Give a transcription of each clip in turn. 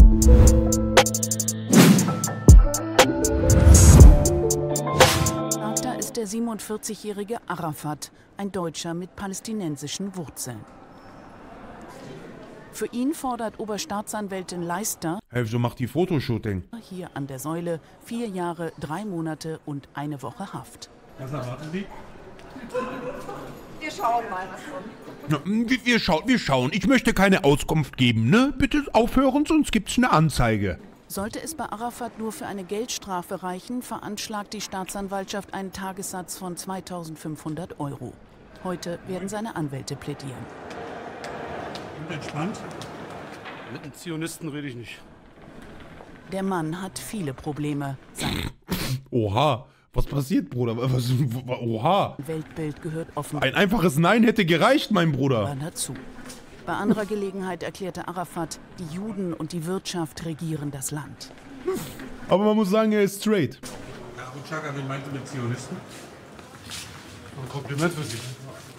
Da ist der 47-jährige Arafat, ein Deutscher mit palästinensischen Wurzeln. Für ihn fordert Oberstaatsanwältin Leister So macht die Fotoshooting. hier an der Säule 4 Jahre, 3 Monate und 1 Woche Haft. Was erwarten Sie? Wir schauen mal, was kommt. Wir schauen. Ich möchte keine Auskunft geben, ne? Bitte aufhören, sonst gibt's eine Anzeige. Sollte es bei Arafat nur für eine Geldstrafe reichen, veranschlagt die Staatsanwaltschaft einen Tagessatz von 2.500 €. Heute werden seine Anwälte plädieren. Und entspannt? Mit einem Zionisten rede ich nicht. Der Mann hat viele Probleme. Sein Oha, was passiert, Bruder? Oha. Weltbild gehört offenbar Ein einfaches Nein hätte gereicht, mein Bruder. dazu. Bei anderer Gelegenheit erklärte Arafat, die Juden und die Wirtschaft regieren das Land. Aber man muss sagen, er ist straight. Herr Abu Chaka, wen meint ihr mit Zionisten? Ein Kompliment für Sie.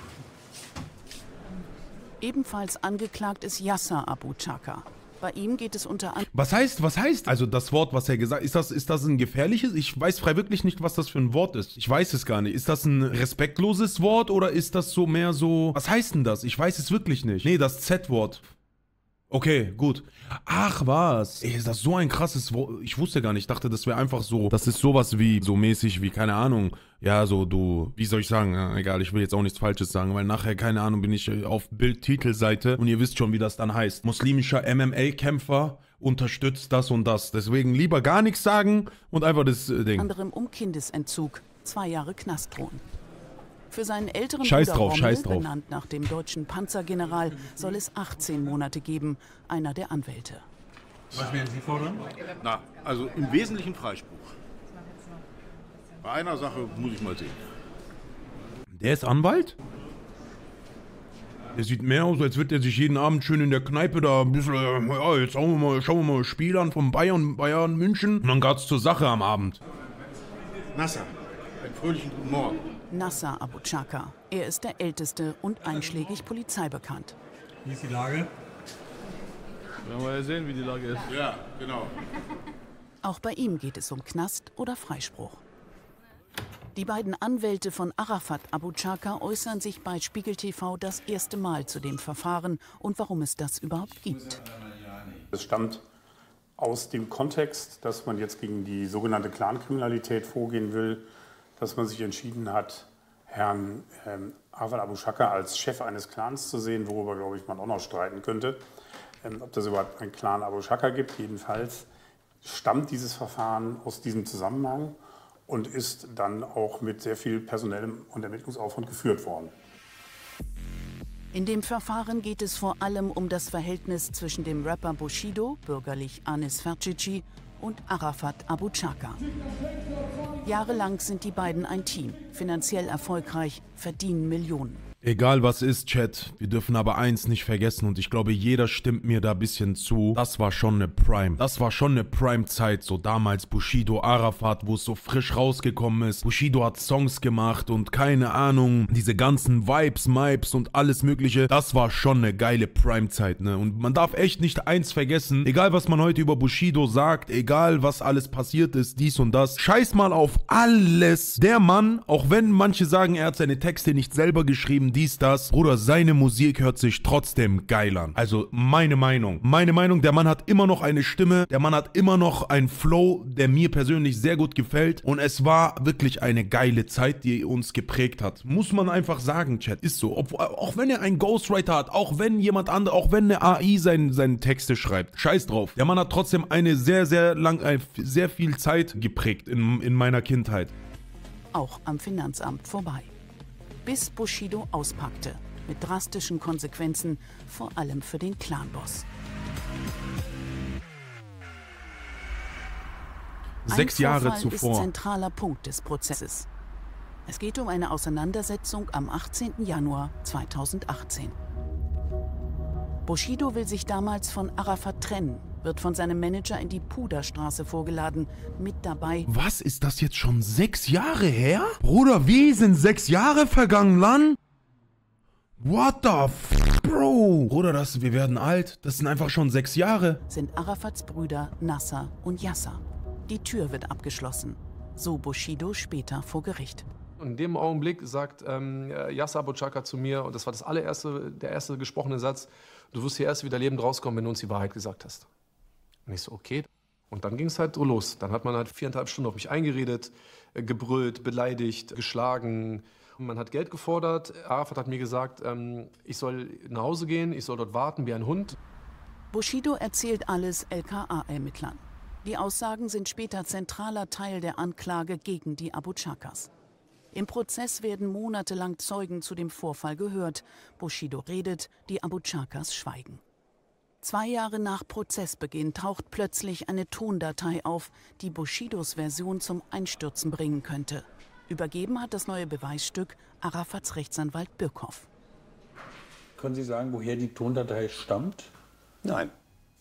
Ebenfalls angeklagt ist Yasser Abu Chaka. Bei ihm geht es unter anderem Was heißt? Also das Wort, was er gesagt hat, ist das ein gefährliches? Ich weiß frei wirklich nicht, was das für ein Wort ist. Ich weiß es gar nicht. Ist das ein respektloses Wort oder ist das so mehr so... Was heißt denn das? Ich weiß es wirklich nicht. Nee, das Z-Wort. Okay, gut. Ach was. Ey, ist das so ein krasses Wort? Ich wusste gar nicht. Ich dachte, das wäre einfach so. Das ist sowas wie, so mäßig wie, keine Ahnung. Ja, so du, wie soll ich sagen? Ja, egal, ich will jetzt auch nichts Falsches sagen, weil nachher, keine Ahnung, bin ich auf Bild-Titelseite und ihr wisst schon, wie das dann heißt. Muslimischer MMA-Kämpfer unterstützt das und das. Deswegen lieber gar nichts sagen und einfach das Ding. anderem um Kindesentzug 2 Jahre Knast drohen. Für seinen älteren Scheiß Bruder drauf, Rommel, scheiß drauf. benannt nach dem deutschen Panzergeneral, soll es 18 Monate geben, einer der Anwälte. Was werden Sie fordern? Na, also im Wesentlichen Freispruch. Bei einer Sache muss ich mal sehen. Der ist Anwalt? Der sieht mehr aus, als würde er sich jeden Abend schön in der Kneipe da ein bisschen, ja, jetzt schauen wir mal Spiel an von Bayern München. Und dann geht's zur Sache am Abend. Nasser, einen fröhlichen guten Morgen. Nasser Abu Chaka. Er ist der älteste und einschlägig polizeibekannt. Wie ist die Lage? Werden wir ja sehen, wie die Lage ist. Ja, genau. Auch bei ihm geht es um Knast oder Freispruch. Die beiden Anwälte von Arafat Abu Chaka äußern sich bei Spiegel TV das erste Mal zu dem Verfahren und warum es das überhaupt gibt. Es stammt aus dem Kontext, dass man jetzt gegen die sogenannte Clankriminalität vorgehen will, dass man sich entschieden hat, Herrn Arafat Abu Chaka als Chef eines Clans zu sehen, worüber, glaube ich, man auch noch streiten könnte, ob das überhaupt einen Clan Abu Chaka gibt. Jedenfalls stammt dieses Verfahren aus diesem Zusammenhang und ist dann auch mit sehr viel personellem und Ermittlungsaufwand geführt worden. In dem Verfahren geht es vor allem um das Verhältnis zwischen dem Rapper Bushido, bürgerlich Anis Fercici, und Arafat Abu Chaka. Jahrelang sind die beiden ein Team, finanziell erfolgreich, verdienen Millionen. Egal was ist, Chat, wir dürfen aber eins nicht vergessen und ich glaube, jeder stimmt mir da ein bisschen zu. Das war schon eine Prime. Das war schon eine Prime-Zeit, so damals Bushido, Arafat, wo es so frisch rausgekommen ist. Bushido hat Songs gemacht und keine Ahnung, diese ganzen Vibes, Mipes und alles mögliche. Das war schon eine geile Prime-Zeit, ne? Und man darf echt nicht eins vergessen, egal was man heute über Bushido sagt, egal was alles passiert ist, dies und das, scheiß mal auf alles. Der Mann, auch wenn manche sagen, er hat seine Texte nicht selber geschrieben, dies, das. Bruder, seine Musik hört sich trotzdem geil an. Also meine Meinung. Meine Meinung, der Mann hat immer noch eine Stimme, der Mann hat immer noch einen Flow, der mir persönlich sehr gut gefällt. Und es war wirklich eine geile Zeit, die uns geprägt hat. Muss man einfach sagen, Chat. Ist so. Auch wenn er einen Ghostwriter hat, auch wenn jemand anderes, auch wenn eine AI seine Texte schreibt. Scheiß drauf. Der Mann hat trotzdem eine sehr viel Zeit geprägt in meiner Kindheit. Auch am Finanzamt vorbei. Bis Bushido auspackte, mit drastischen Konsequenzen, vor allem für den Clanboss. 6 Jahre zuvor. Ein Vorfall ist zentraler Punkt des Prozesses. Es geht um eine Auseinandersetzung am 18. Januar 2018. Bushido will sich damals von Arafat trennen, wird von seinem Manager in die Puderstraße vorgeladen, mit dabei... Was, ist das jetzt schon 6 Jahre her? Bruder, wie sind 6 Jahre vergangen, Lan? What the f... Bro, Bruder, wir werden alt. Das sind einfach schon 6 Jahre. Sind Arafats Brüder Nasser und Yasser. Die Tür wird abgeschlossen. So Bushido später vor Gericht. Und in dem Augenblick sagt Yasser Abu Chaka zu mir, und das war der erste gesprochene Satz: Du wirst hier erst wieder lebend rauskommen, wenn du uns die Wahrheit gesagt hast. Und ich so, okay. Und dann ging es halt so los. Dann hat man halt 4,5 Stunden auf mich eingeredet, gebrüllt, beleidigt, geschlagen. Und man hat Geld gefordert. Arafat hat mir gesagt, ich soll nach Hause gehen, ich soll dort warten wie ein Hund. Bushido erzählt alles LKA-Ermittlern. Die Aussagen sind später zentraler Teil der Anklage gegen die Abu Chakas. Im Prozess werden monatelang Zeugen zu dem Vorfall gehört. Bushido redet, die Abu Chakas schweigen. 2 Jahre nach Prozessbeginn taucht plötzlich eine Tondatei auf, die Bushidos Version zum Einstürzen bringen könnte. Übergeben hat das neue Beweisstück Arafats Rechtsanwalt Birkhoff. Können Sie sagen, woher die Tondatei stammt? Nein.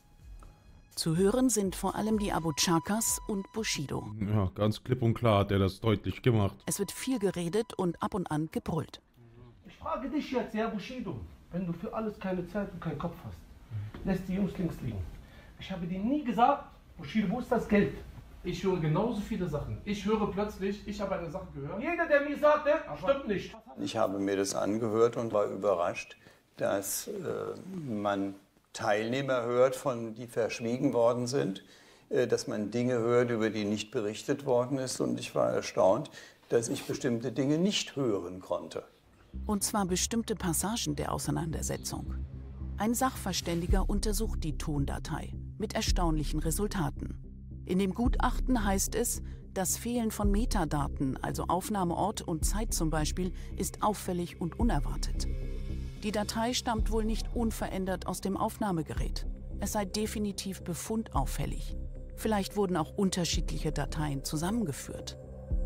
Zu hören sind vor allem die Abu Chakas und Bushido. Ja, ganz klipp und klar hat er das deutlich gemacht. Es wird viel geredet und ab und an gebrüllt. Ich frage dich jetzt, ja Bushido, wenn du für alles keine Zeit und keinen Kopf hast, lässt die Jungs links liegen. Ich habe dir nie gesagt, Bushido, wo ist das Geld? Ich höre genauso viele Sachen. Ich höre plötzlich, ich habe eine Sache gehört. Jeder, der mir sagte, stimmt nicht. Ich habe mir das angehört und war überrascht, dass man Teilnehmer hört, von die verschwiegen worden sind, dass man Dinge hört, über die nicht berichtet worden ist. Und ich war erstaunt, dass ich bestimmte Dinge nicht hören konnte. Und zwar bestimmte Passagen der Auseinandersetzung. Ein Sachverständiger untersucht die Tondatei mit erstaunlichen Resultaten. In dem Gutachten heißt es, das Fehlen von Metadaten, also Aufnahmeort und Zeit zum Beispiel, ist auffällig und unerwartet. Die Datei stammt wohl nicht unverändert aus dem Aufnahmegerät. Es sei definitiv befundauffällig. Vielleicht wurden auch unterschiedliche Dateien zusammengeführt.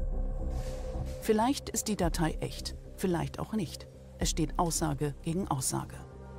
Vielleicht ist die Datei echt, vielleicht auch nicht. Es steht Aussage gegen Aussage.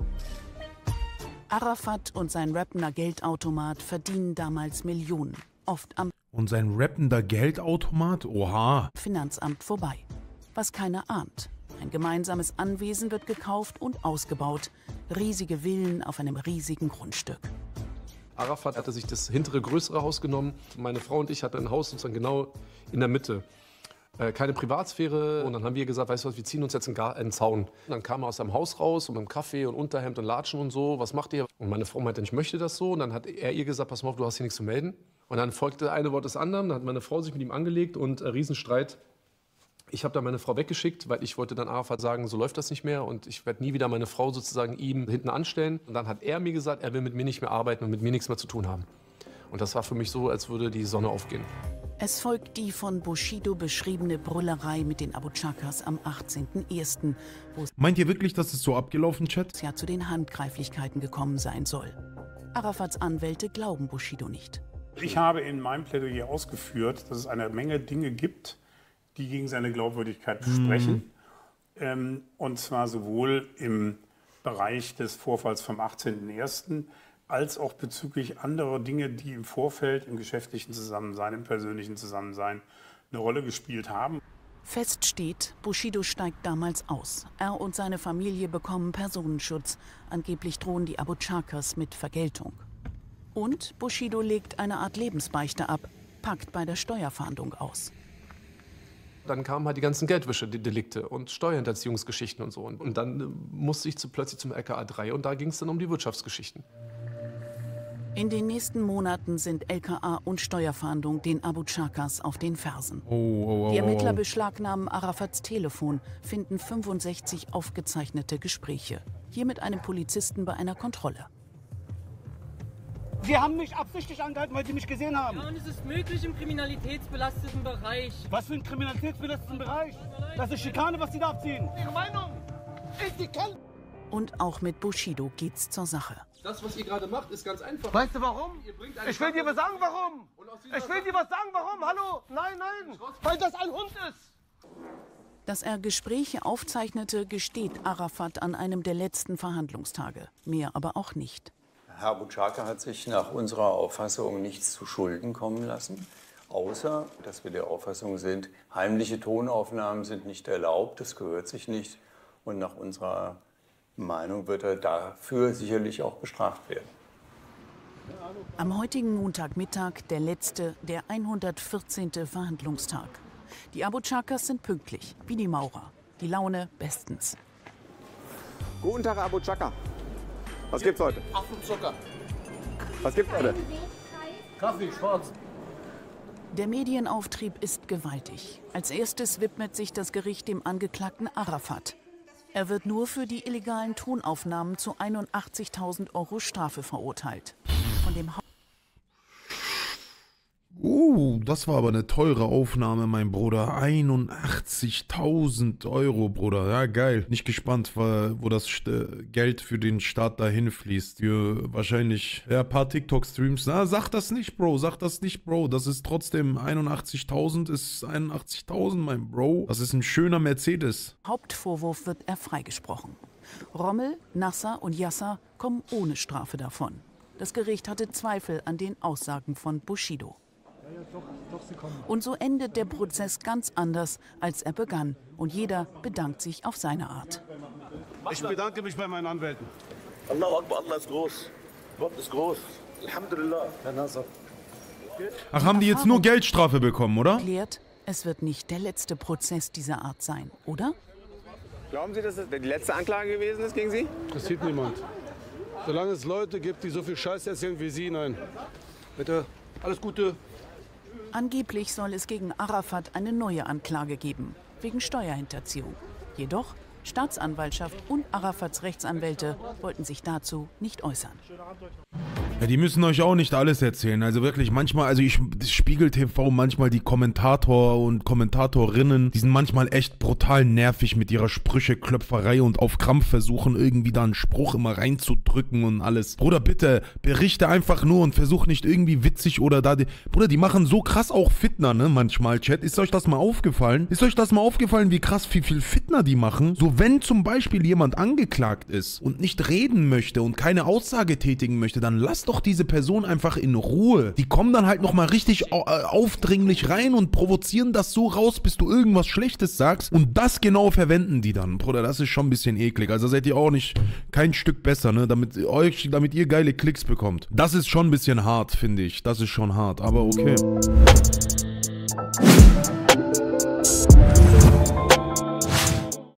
Arafat und sein rappender Geldautomat verdienen damals Millionen, oft am Und sein rappender Geldautomat? Oha. Finanzamt vorbei. Was keiner ahnt. Ein gemeinsames Anwesen wird gekauft und ausgebaut. Riesige Villen auf einem riesigen Grundstück. Arafat hatte sich das hintere, größere Haus genommen. Meine Frau und ich hatten ein Haus sozusagen genau in der Mitte. Keine Privatsphäre. Und dann haben wir gesagt, weißt du was, wir ziehen uns jetzt einen Zaun. Und dann kam er aus seinem Haus raus und mit dem Kaffee und Unterhemd und Latschen und so. Was macht ihr? Und meine Frau meinte, ich möchte das so. Und dann hat er ihr gesagt, pass mal auf, du hast hier nichts zu melden. Und dann folgte eine Wort des anderen. Dann hat meine Frau sich mit ihm angelegt und Riesenstreit. Ich habe dann meine Frau weggeschickt, weil ich wollte dann Arafat sagen, so läuft das nicht mehr. Und ich werde nie wieder meine Frau sozusagen ihm hinten anstellen. Und dann hat er mir gesagt, er will mit mir nicht mehr arbeiten und mit mir nichts mehr zu tun haben. Und das war für mich so, als würde die Sonne aufgehen. Es folgt die von Bushido beschriebene Brüllerei mit den Abu Chakas am 18.01., wo Meint ihr wirklich, dass es so abgelaufen, Chat? es ja zu den Handgreiflichkeiten gekommen sein soll. Arafats Anwälte glauben Bushido nicht. Ich habe in meinem Plädoyer ausgeführt, dass es eine Menge Dinge gibt, die gegen seine Glaubwürdigkeit sprechen. Und zwar sowohl im Bereich des Vorfalls vom 18.01., als auch bezüglich anderer Dinge, die im Vorfeld, im geschäftlichen Zusammensein, im persönlichen Zusammensein eine Rolle gespielt haben. Fest steht, Bushido steigt damals aus. Er und seine Familie bekommen Personenschutz. Angeblich drohen die Abu Chakas mit Vergeltung. Und Bushido legt eine Art Lebensbeichte ab, packt bei der Steuerfahndung aus. Dann kamen halt die ganzen Geldwäschedelikte und Steuerhinterziehungsgeschichten und so. Und dann musste ich plötzlich zum LKA 3 und da ging es dann um die Wirtschaftsgeschichten. In den nächsten Monaten sind LKA und Steuerfahndung den Abu Chakas auf den Fersen. Die Ermittler beschlagnahmen Arafats Telefon, finden 65 aufgezeichnete Gespräche. Hier mit einem Polizisten bei einer Kontrolle. Sie haben mich absichtlich angehalten, weil Sie mich gesehen haben. Ja, und es ist möglich im kriminalitätsbelasteten Bereich. Was für ein kriminalitätsbelasteten Bereich? Das ist Schikane, was Sie da abziehen. Ihre Meinung ist die Kelle. Und auch mit Bushido geht's zur Sache. Das, was ihr gerade macht, ist ganz einfach. Weißt du warum? Ich will dir was sagen, warum. Ich will dir was sagen, warum. Hallo? Nein, nein. Weil das ein Hund ist. Dass er Gespräche aufzeichnete, gesteht Arafat an einem der letzten Verhandlungstage. Mehr aber auch nicht. Herr Abu Chaka hat sich nach unserer Auffassung nichts zu Schulden kommen lassen, außer dass wir der Auffassung sind, heimliche Tonaufnahmen sind nicht erlaubt, das gehört sich nicht. Und nach unserer Meinung wird er dafür sicherlich auch bestraft werden. Am heutigen Montagmittag der letzte, der 114. Verhandlungstag. Die Abu Chakas sind pünktlich, wie die Maurer. Die Laune bestens. Guten Tag, Abu Chaka. Was gibt's heute? Affenzucker. Was gibt's heute? Kaffee, schwarz. Der Medienauftrieb ist gewaltig. Als erstes widmet sich das Gericht dem Angeklagten Arafat. Er wird nur für die illegalen Tonaufnahmen zu 81.000 € Strafe verurteilt. Von dem Das war aber eine teure Aufnahme, mein Bruder. 81.000 €, Bruder. Ja, geil. Nicht gespannt, wo das Geld für den Staat dahin fließt. Für wahrscheinlich ein paar TikTok-Streams. Na, sag das nicht, Bro. Sag das nicht, Bro. Das ist trotzdem 81.000 ist 81.000, mein Bro. Das ist ein schöner Mercedes. Hauptvorwurf wird er freigesprochen. Rommel, Nasser und Yasser kommen ohne Strafe davon. Das Gericht hatte Zweifel an den Aussagen von Bushido. Und so endet der Prozess ganz anders, als er begann. Und jeder bedankt sich auf seine Art. Ich bedanke mich bei meinen Anwälten. Allahu Akbar, Allah ist groß. Gott ist groß. Alhamdulillah. Herr Nasser. Ach, haben die jetzt nur Geldstrafe bekommen, oder? Erklärt, es wird nicht der letzte Prozess dieser Art sein, oder? Glauben Sie, dass das die letzte Anklage gewesen ist gegen Sie? Das sieht niemand. Solange es Leute gibt, die so viel Scheiß erzählen wie Sie, nein. Bitte, alles Gute. Angeblich soll es gegen Arafat eine neue Anklage geben, wegen Steuerhinterziehung. Jedoch, Staatsanwaltschaft und Arafats Rechtsanwälte wollten sich dazu nicht äußern. Ja, die müssen euch auch nicht alles erzählen. Also wirklich, manchmal, also Spiegel TV, manchmal die Kommentator und Kommentatorinnen, die sind manchmal echt brutal nervig mit ihrer Sprücheklöpferei und auf Krampf versuchen, irgendwie da einen Spruch immer reinzudrücken und alles. Bruder, bitte, berichte einfach nur und versuch nicht irgendwie witzig oder da... Bruder, die machen so krass auch Fitner, ne, manchmal, Chat. Ist euch das mal aufgefallen? Ist euch das mal aufgefallen, wie krass viel Fitner die machen? So, wenn zum Beispiel jemand angeklagt ist und nicht reden möchte und keine Aussage tätigen möchte, dann lasst doch diese Person einfach in Ruhe. Die kommen dann halt nochmal richtig aufdringlich rein und provozieren das so raus, bis du irgendwas Schlechtes sagst. Und das genau verwenden die dann. Bruder, das ist schon ein bisschen eklig. Also seid ihr auch nicht kein Stück besser, ne? Damit ihr geile Klicks bekommt. Das ist schon ein bisschen hart, finde ich. Das ist schon hart, aber okay.